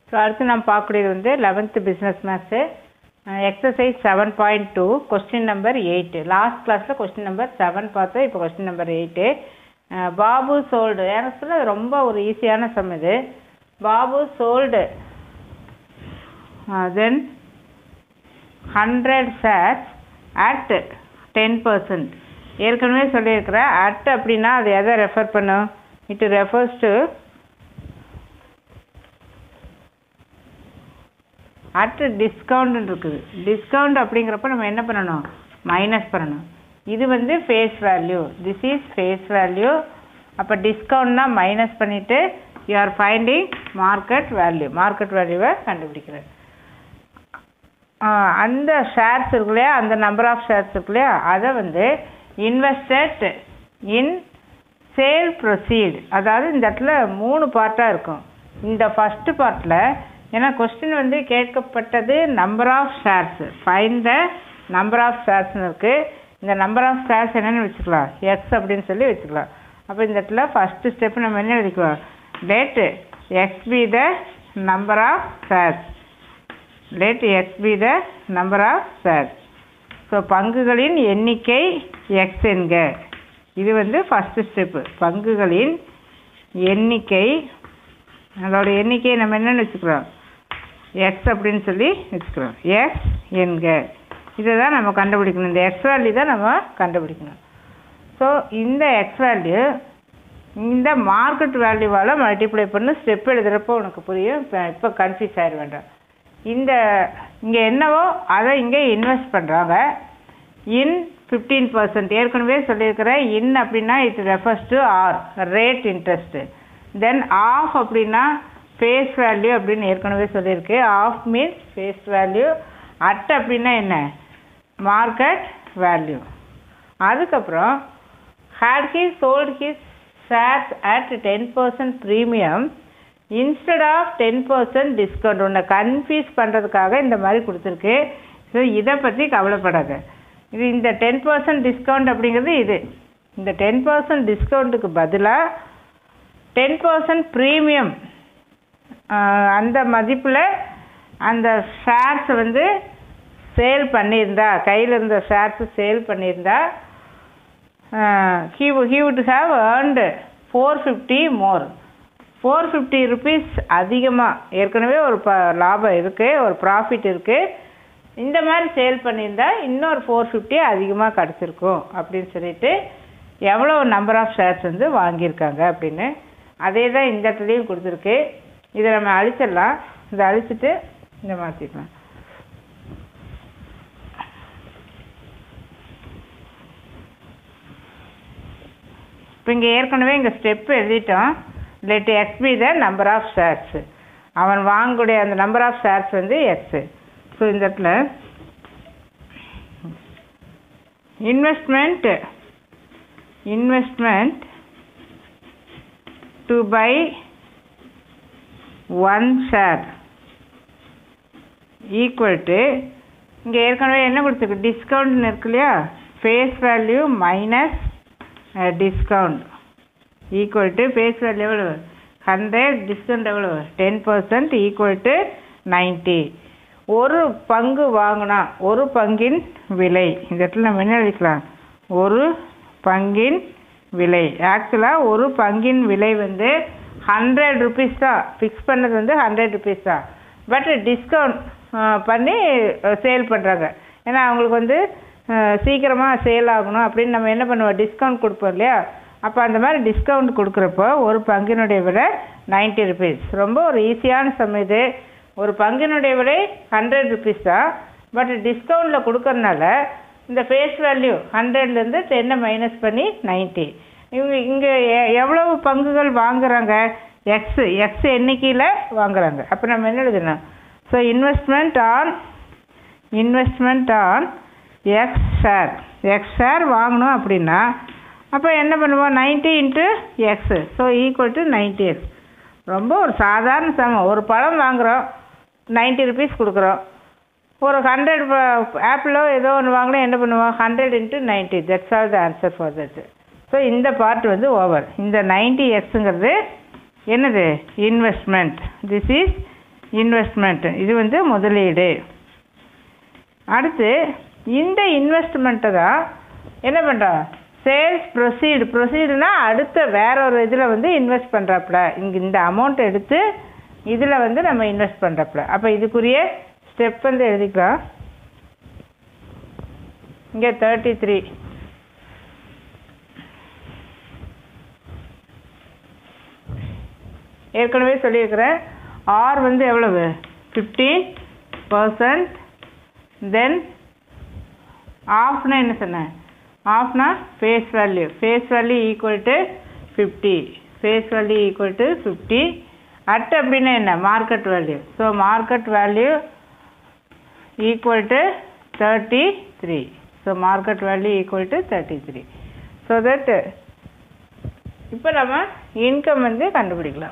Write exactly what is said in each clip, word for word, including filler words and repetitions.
So அடுத்து நம்ம பார்க்கக்கூடியது வந்து eleventh business maths exercise seven point two question number eight. Last கிளாஸில் கொஸ்டின் நம்பர் செவன் பார்த்தோம், இப்போ question number eight. Babu sold, எனக்கு சொல்ல ரொம்ப ஒரு ஈஸியான சம் இது. Babu sold then hundred shares at ten percent. ஏற்கனவே சொல்லியிருக்கிறேன். அட் அப்படின்னா அது எதை ரெஃபர் பண்ணும்? It refers to at discount இருக்குது. டிஸ்கவுண்ட் அப்படிங்கிறப்ப நம்ம என்ன பண்ணணும்? மைனஸ் பண்ணணும். இது வந்து face value, this is face value. அப்போ டிஸ்கவுண்ட்னா மைனஸ் பண்ணிவிட்டு you are finding market value. Market வேல்யூவை கண்டுபிடிக்கிறேன். அந்த ஷேர்ஸ் இருக்கு இல்லையா, அந்த நம்பர் ஆஃப் ஷேர்ஸ் இருக்கு இல்லையா, அதை வந்து இன்வெஸ்டட் இன் சேல் ப்ரொசீட். அதாவது இந்த இடத்துல மூணு பார்ட்டாக இருக்கும். இந்த ஃபஸ்ட்டு பார்ட்டில், ஏன்னா கொஸ்டின் வந்து கேட்கப்பட்டது number of shares, find the number of ஷேர்ஸ்னு இருக்குது. இந்த நம்பர் ஆஃப் ஷேர்ஸ் என்னென்னு வச்சுக்கலாம்? எக்ஸ் அப்படின்னு சொல்லி வச்சுக்கலாம். அப்போ இந்த இடத்துல ஃபஸ்ட்டு ஸ்டெப்பு நம்ம என்ன எழுதிக்கலாம்? Let x be the number of shares. Let x be the number of shares. So பங்குகளின் எண்ணிக்கை எக்ஸ் என்க. இது வந்து ஃபஸ்ட்டு ஸ்டெப்பு. பங்குகளின் எண்ணிக்கை, அதோட எண்ணிக்கையை நம்ம என்னென்னு வச்சுக்கிறோம்? எக்ஸ் அப்படின்னு சொல்லி வச்சுக்கிறோம். எக்ஸ் என்க. இதை தான் நம்ம கண்டுபிடிக்கணும். இந்த எக்ஸ் வேல்யூ தான் நம்ம கண்டுபிடிக்கணும். ஸோ இந்த எக்ஸ் வேல்யூ இந்த மார்க்கெட் வேல்யூவால் மல்டிப்ளை பண்ணி ஸ்டெப் எழுதுகிறப்போ உனக்கு புரியும். இப்போ இப்போ கன்ஃபியூஸ் ஆகிட வேண்டாம். இந்த இங்கே என்னவோ அதை இங்கே இன்வெஸ்ட் பண்ணுறாங்க. இன் ஃபிஃப்டீன் பர்சன்ட் ஏற்கனவே சொல்லியிருக்கிறேன். இன் அப்படின்னா it refers to r, rate interest. Then of அப்படின்னா ஃபேஸ் வேல்யூ அப்படின்னு ஏற்கனவே சொல்லியிருக்கு. Of means face value. At அப்படின்னா என்ன? Market value. அதுக்கப்புறம் had he sold his shares at ten percent premium instead of ten percent discount. உன்னை confuse பண்ணுறதுக்காக இந்த மாதிரி கொடுத்துருக்கு. ஸோ இதை பற்றி கவலைப்படாத. இது இந்த டென் பர்சன்ட் டிஸ்கவுண்ட் அப்படிங்கிறது இது. இந்த டென் பர்சன்ட் டிஸ்கவுண்ட்டுக்கு பதிலாக டென் பர்சன்ட் ப்ரீமியம் அந்த மதிப்பில் அந்த ஷேர்ஸ் வந்து சேல் பண்ணியிருந்தா, கையில் இருந்த ஷேர்ஸு சேல் பண்ணியிருந்தா he he would have earned four fifty more. Four fifty rupees அதிகமாக ஏற்கனவே ஒரு ப லாபம் இருக்குது, ஒரு ப்ராஃபிட் இருக்குது. இந்த மாதிரி சேல் பண்ணியிருந்தா இன்னொரு ஃபோர் ஃபிஃப்டி அதிகமாக கிடச்சிருக்கும் அப்படின்னு சொல்லிட்டு எவ்வளோ நம்பர் ஆஃப் ஷேர்ஸ் வந்து வாங்கியிருக்காங்க அப்படின்னு அதே தான் இந்த இடத்துலையும் கொடுத்துருக்கு. இதை நம்ம அழிச்சிடலாம். இதை அழிச்சிட்டு இதை மாற்றிக்கலாம். இப்போ இங்கே ஏற்கனவே இங்கே ஸ்டெப்பு எழுதிட்டோம். Let x be the number of shares. அவன் வாங்கக்கூடிய அந்த நம்பர் ஆஃப் ஷேர்ஸ் வந்து எக்ஸு. ஸோ இந்த இடத்துல investment investment to buy one share equal to, இங்கே ஏற்கனவே என்ன கொடுத்துருக்கு? டிஸ்கவுண்ட்னு இருக்கு இல்லையா, face value minus discount equal to face value எவ்வளவு? ஹண்ட்ரட். டிஸ்கவுண்ட் எவ்வளவு? Ten percent equal to ninety. ஒரு பங்கு வாங்கினா ஒரு பங்கின் விலை. இந்த இடத்துல நம்ம என்ன எழுதிக்கலாம்? ஒரு பங்கின் விலை. ஆக்சுவலாக ஒரு பங்கின் விலை வந்து ஹண்ட்ரட் ருபீஸ் தான். ஃபிக்ஸ் பண்ணது வந்து ஹண்ட்ரட் ருபீஸ் தான். பட் டிஸ்கவுண்ட் பண்ணி சேல் பண்ணுறாங்க. ஏன்னா அவங்களுக்கு வந்து சீக்கிரமாக சேல் ஆகணும் அப்படின்னு நம்ம என்ன பண்ணுவோம்? டிஸ்கவுண்ட் கொடுப்போம் இல்லையா. அப்போ அந்த மாதிரி டிஸ்கவுண்ட் கொடுக்குறப்போ ஒரு பங்கினுடைய விலை நைன்ட்டி ருபீஸ். ரொம்ப ஒரு ஈஸியான சம் இது. ஒரு பங்கினுடைய விலை ஹண்ட்ரட் ருபீஸ் தான். பட் டிஸ்கவுண்டில் கொடுக்கறனால இந்த ஃபேஸ் வேல்யூ ஹண்ட்ரட்லேருந்து டென்னை மைனஸ் பண்ணி நைன்ட்டி. இவங்க இங்கே எவ்வளவு பங்குகள் வாங்குகிறாங்க? எக்ஸ் எக்ஸ் எண்ணிக்கையில் வாங்குகிறாங்க. அப்போ நம்ம என்ன எழுதணும்? So investment on investment on x share. X share வாங்கணும் அப்படின்னா அப்போ என்ன பண்ணுவோம்? Ninety into x. So equal to ninety x. ரொம்ப ஒரு சாதாரண சமம். ஒரு பழம் வாங்குகிறோம், நைன்ட்டி ருபீஸ் கொடுக்குறோம். ஒரு ஹண்ட்ரட் ஆப்பிளோ ஏதோ ஒன்று வாங்கினா என்ன பண்ணுவோம்? Hundred into ninety. That's all the answer for that. So இந்த பார்ட் வந்து ஓவர். இந்த நைன்ட்டி எக்ஸுங்கிறது என்னது? இன்வெஸ்ட்மெண்ட். திஸ் இஸ் இன்வெஸ்ட்மெண்ட், இது வந்து முதலீடு. அடுத்து இந்த இன்வெஸ்ட்மெண்ட்டை தான் என்ன பண்ணுறோம், சேல்ஸ் ப்ரொசீடு. ப்ரொசீடுனா அடுத்த வேற ஒரு இதில் வந்து இன்வெஸ்ட் பண்ணுறப்பல, இங்கே இந்த அமௌண்ட் எடுத்து இதில் வந்து நம்ம இன்வெஸ்ட் பண்ணுறப்பல. அப்போ இதுக்குரிய ஸ்டெப் வந்து எழுதிக்கலாம். இங்கே தேர்ட்டி த்ரீ ஏற்கனவே சொல்லியிருக்கிறேன். ஆர் வந்து எவ்வளவு, ஃபிஃப்டீன் பர்சன்ட். தென் ஆஃப்னா என்ன சொன்னேன், ஆஃப்னா face value. Face value equal to fifty. Face value equal to fifty. At அப்படின்னா என்ன, market value. So market value equal to thirty three. So market value equal to thirty three. So that இப்போ நம்ம income வந்து கண்டுபிடிக்கலாம்.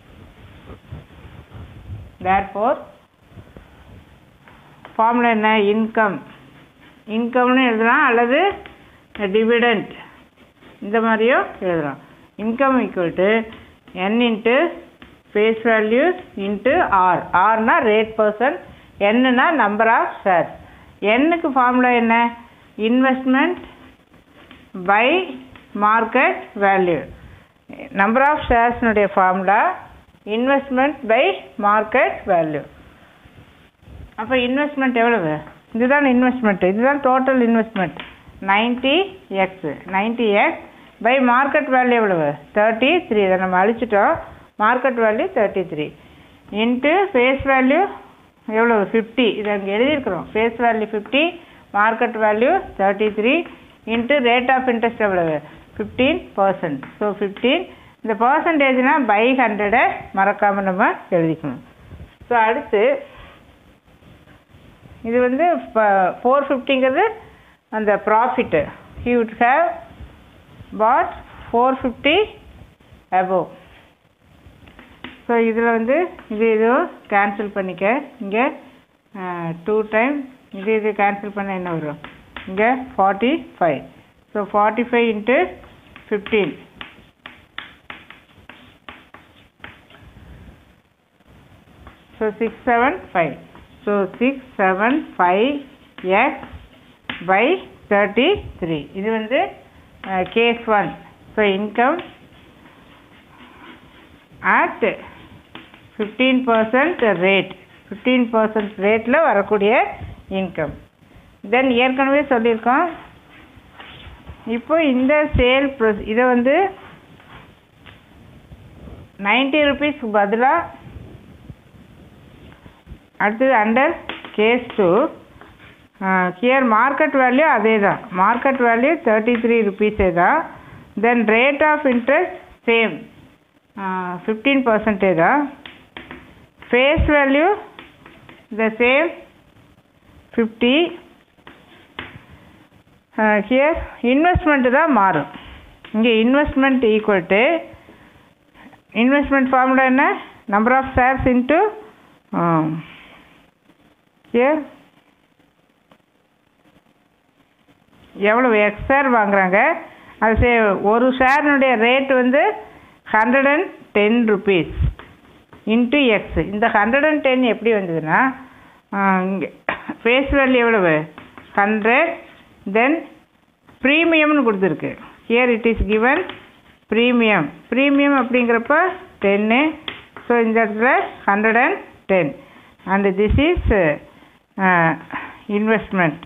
Therefore formula என்ன, income. இன்கம்னு எழுதலாம் அல்லது டிவிடெண்ட் இந்த மாதிரியும் எழுதலாம். Income equal to n into face value into r. ஆர்னா ரேட் பர்சன்ட், என்னன்னா நம்பர் ஆஃப் ஷேர்ஸ். என்னுக்கு ஃபார்முலா என்ன, investment by market value. Number of ஷேர்ஸ்னுடைய formula investment by market value. அப்போ இன்வெஸ்ட்மெண்ட் எவ்வளவு, இதுதான் இன்வெஸ்ட்மெண்ட், இதுதான் total investment ninety x. Ninety x by market value எவ்வளவு, thirty three. இதை நம்ம அழிச்சிட்டோம். Market value thirty three into face value எவ்வளவு, ஃபிஃப்டி. இதை அங்கே எழுதியிருக்கிறோம். Face value fifty, market value thirty three into rate of interest எவ்வளவு, ஃபிஃப்டீன் பர்சன்ட். So fifteen. இந்த பர்சன்டேஜ்னால் பை ஹண்ட்ரடை மறக்காமல் நம்ம எழுதிக்கணும். ஸோ அடுத்து இது வந்து ஃபோர் ஃபிஃப்டிங்கிறது அந்த profit. He would have bought four fifty above. So இதில் வந்து இது இதுவும் கேன்சல் பண்ணிக்க. இங்கே டூ டைம் இது இது கேன்சல் பண்ண என்ன வரும், இங்கே forty five. So forty five into fifteen. So six seven five. So six seven five x by thirty three. இது வந்து case one. So income at fifteen percent rate. Fifteen percent ரேட்டில் வரக்கூடிய இன்கம். தென் ஏற்கனவே சொல்லியிருக்கோம். இப்போ இந்த சேல் ப்ரொஸ் இதை வந்து நைன்ட்டி ருபீஸ்க்கு பதிலாக அடுத்தது under case two here market value அதே தான். மார்க்கெட் வேல்யூ தேர்ட்டி த்ரீ ருபீஸே தான். Then rate of interest same fifteen பர்சன்டே தான். Face value the same fifty. Here investment தான் மாறும். இங்கே investment equal to investment formula என்ன, number of shares into here எவ்வளோ எக்ஸ் ஷேர் வாங்குறாங்க, அது சே ஒரு ஷேர்னுடைய ரேட் வந்து hundred and ten rupees into x. இந்த ஹண்ட்ரட் அண்ட் டென் எப்படி வந்ததுன்னா, இங்கே ஃபேஸ் வேல்யூ எவ்வளவு ஹண்ட்ரட். தென் ப்ரீமியம்னு கொடுத்துருக்கு. Here it is given premium. Premium அப்படிங்கிறப்ப டென்னு. ஸோ இந்த இடத்துல hundred and ten. And this is investment.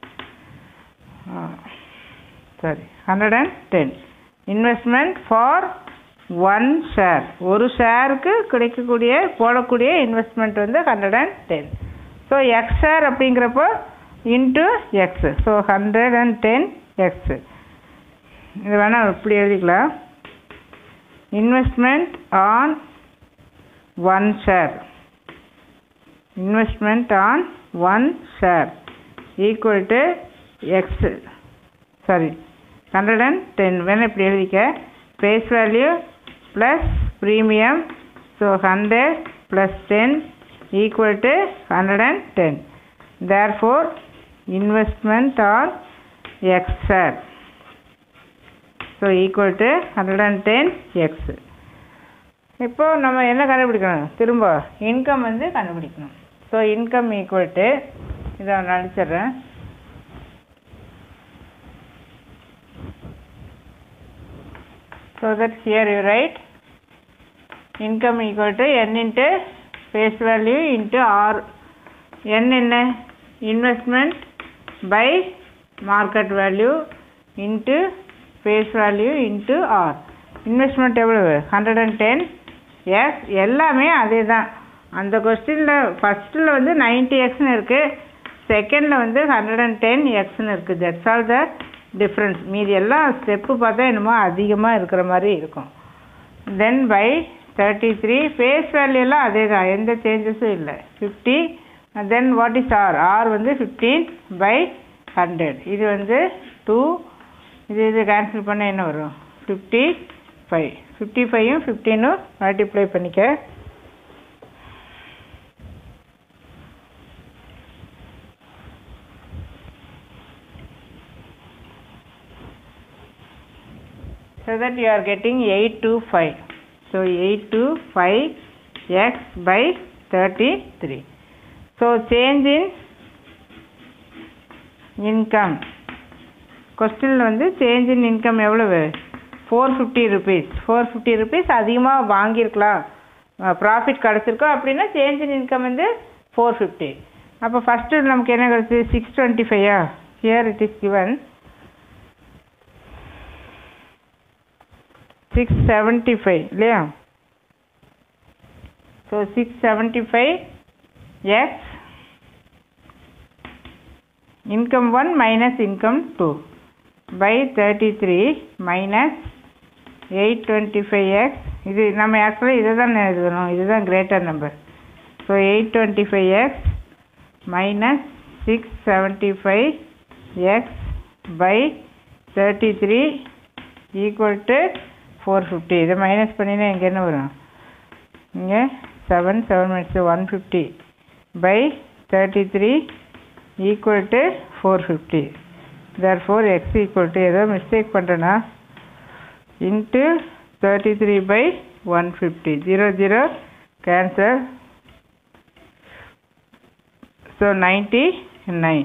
Sorry hundred and ten investment for one share. ஒரு ஷேருக்கு கிடைக்கக்கூடிய போடக்கூடிய இன்வெஸ்ட்மெண்ட் வந்து hundred and ten. So x share அப்படிங்கிறப்போ into x. So hundred and ten x. இது வேணால் இப்படி எழுதிக்கலாம். Investment on one share. Investment on one share equal to x. Sorry hundred and ten வேணால் இப்படி எழுதிக்க. Face value plus premium. So hundred plus ten equal to one hundred ten. Therefore, investment on X share. So, equal to one hundred ten X. இப்போ நம்ம என்ன கண்டுபிடிக்கணும்? திரும்ப income வந்து கண்டுபிடிக்கணும். ஸோ இன்கம் ஈக்குவல் டு இதை நான் அடிச்சிட்றேன். So that here you write income equal to n into face value into r. n என்ன? investment by market value into face value into r. investment எவ்வளவு? one hundred ten. yes, எல்லாமே அதே தான். அந்த கொஸ்டினில் ஃபஸ்ட்டில் வந்து ninety xன்னு இருக்குது, செகண்டில் வந்து one hundred ten xன்னு இருக்குது. That's all the difference. மீதி எல்லாம் ஸ்டெப்பு பார்த்தா என்னமோ அதிகமாக இருக்கிற மாதிரி இருக்கும். தென் பை thirty-three, ஃபேஸ் வேல்யூலாம் அதே தான், எந்த சேஞ்சஸும் இல்லை. Fifty. Then what is r? R வந்து ஃபிஃப்டீன் பை ஹண்ட்ரட். இது வந்து டூ. இது இது கேன்சல் பண்ண என்ன வரும்? Fifty five. ஃபிஃப்டி ஃபைவும் ஃபிஃப்டீனும் மல்டிப்ளை பண்ணிக்க. so that you are getting eight to five. So eight to five x by thirty-three. So change in income. Question வந்து change in income எவ்வளவு? four fifty rupees. four fifty rupees அதிகமாக வாங்கியிருக்கலாம், profit கிடச்சிருக்கோம் அப்படின்னா change in income வந்து four fifty. அப்போ first நமக்கு என்ன கிடச்சி? சிக்ஸ் டுவெண்ட்டி ஃபைவா? Here it is given six seventy-five இல்லையா? So six seventy five x income one minus income two by thirty three minus eight twenty five x. இது நம்ம ஆக்சுவலாக இதை தான் எழுதணும், இதுதான் greater number. So eight twenty five x minus six seventy five x by thirty three equal to four fifty. இதை minus பண்ணினா இங்கே என்ன வரும்? இங்கே seven seven minus one fifty by thirty three equal to four fifty. Therefore x equal to ஏதோ mistake பண்ணுறேன்னா into thirty three by one fifty. Zero zero cancel. So ninety nine.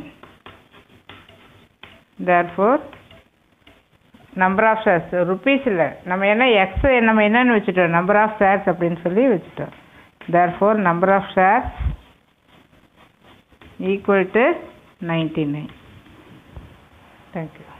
Therefore number of shares rupees இல்லை, நம்ம என்ன X நம்ம என்னன்னு வச்சுட்டோம்? Number of shares அப்படின்னு சொல்லி வச்சுட்டோம். Therefore number of shares equal to ninety nine. Thank you.